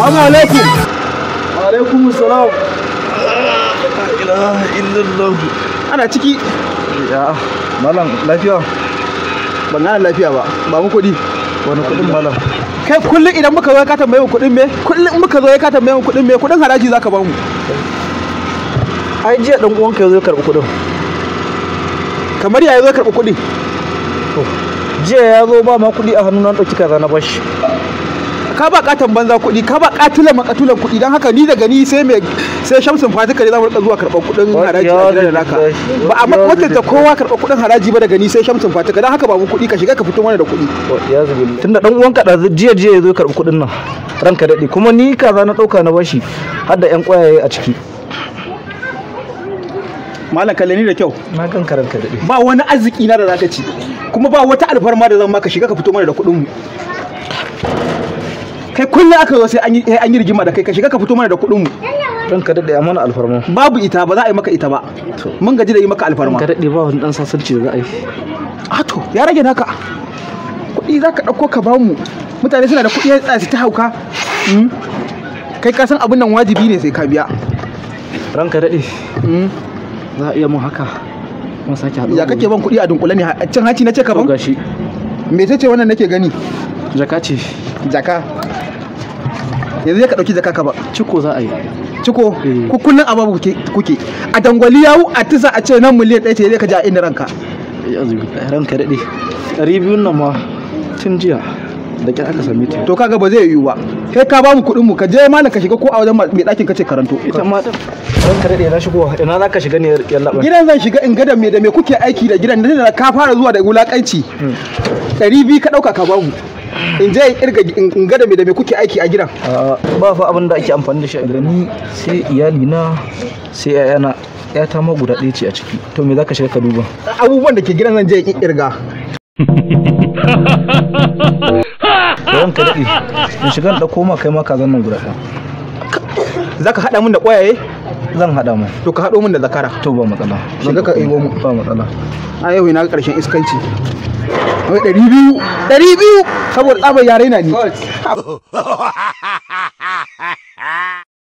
Assalamu alaikum. Wa alaikum assalam. La ilaha illallah. Ana ciki. Ya, malam lafiya? Ban gane lafiya ba. Ba mu kuɗi. Wani kuɗin malam? Kai kullum idan muka zo ka tambaye mu kuɗin me? Kullum muka zo ka tambaye mu kuɗin me? Kuɗin haraji zaka ba mu. Ai jiya dan uwanka ya zo karɓi kuɗin. Kamar ya zo karɓi kuɗi. Jiya ya zo ba ma kuɗi a hannu na ɗauki kaza na bashi. Ka ba katon banza kuɗi, ka ba katulan makatulan kuɗi, don haka ni daga ni sai shamsun fatika ne za mu rika zuwa karɓar kuɗin haraji a gidan naka. Ba a mutunta kowa karɓar kuɗin haraji ba daga ni sai shamsun fatika, don haka ba mu kuɗi ka shiga ka fito mana da kuɗi. Ya zubi. Tunda dan uwanka da jiya ya zo karɓi kuɗin nan. Ranka daɗe kuma ni kaza na ɗauka na bashi har da ƴan ƙwayaye a ciki. Malam kalle ni da kyau. Na kan ranka daɗe. Ba wani arziki na da zaka ci, kuma ba wata alfarma da zan maka shiga ka fito mana da kuɗin mu. Kai kullum aka zo sai an yi rigima da kai ka shiga ka fito mana da kuɗin mu. Ranka daɗe a mana alfarma. Babu ita, ba za a yi maka ita ba. Mun gaji da yi maka alfarma. Ranka daɗe ba wani ɗan sasanci da za a yi. A to ya rage naka. Kuɗi za ka ɗauko ka ba mu. Mutane suna da kuɗi ya tsaya su ta hauka. Kai ka san abin nan wajibi ne sai ka biya. Ranka daɗe. Za a iya mun haka. Mun sake haɗu. Ya kake ban kuɗi a dunkule ne? Cin hanci na ce ka ban? Gashi. Me ce wannan nake gani? Jaka ce. Jaka. Yanzu ya ka ɗauki jaka ka ba. Ciko za a yi. Ciko? Ku kullum a babu kuke. A dangwali yawu a tisa a ce nan miliyan ɗaya ce zai ka ja inda ranka. Ya zubi. Ranka daɗe. 200 nan ma tun jiya da kyar aka same ta. To kaga ba zai yiwu ba. Kai ka ba mu kuɗin mu ka je malam ka shiga ko a wajen mai ɗakin ka ce karanto. Ita ma ɗin. Ranka daɗe na shigo ina za ka shiga ne yallaɓa. Gidan zan shiga in ga da me kuke aiki da gidan da ka fara zuwa da wulaƙanci. 200 ka ɗauka ka ba mu. In je in ga da me kuke aiki a gidan. Ba fa abin da ake amfani da shi a gidan ni sai iyali na sai ƴaƴana. ƴata ma guda ɗaya ce a ciki. To me za ka shiga ka duba? Abubuwan da ke gidan zan je in kirga. Ranka daɗe in shiga da koma kai ma kazan nan guda ɗaya. Za ka haɗa min da ƙwayaye? Zan haɗa mu. To ka haɗo min da zakara. To ba matsala. Shiga ka ɗebo mu. Ba matsala. A yau ina ga ƙarshen iskanci. Wai 200 saboda tsabar yare na ni.